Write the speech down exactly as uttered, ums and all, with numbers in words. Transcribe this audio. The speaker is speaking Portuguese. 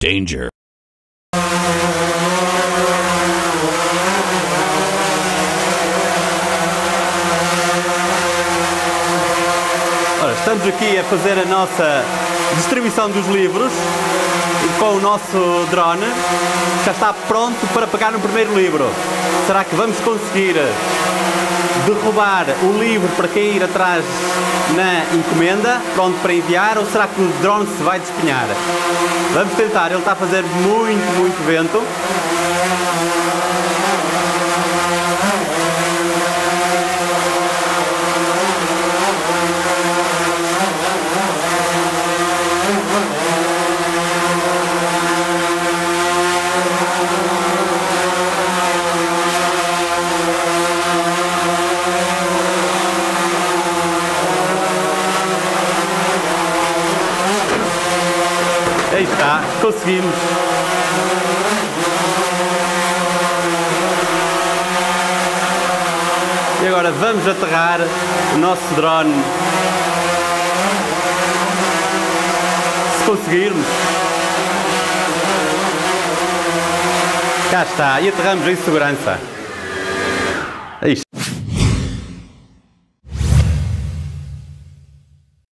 Danger. Ora, estamos aqui a fazer a nossa distribuição dos livros com o nosso drone. Já está pronto para pegar no primeiro livro. Será que vamos conseguir derrubar o livro para cair atrás na encomenda, pronto para enviar, ou será que o drone se vai despenhar? Vamos tentar, ele está a fazer muito, muito vento. Aí está, conseguimos. E agora vamos aterrar o nosso drone. Se conseguirmos. Cá está, e aterramos em segurança. É isto.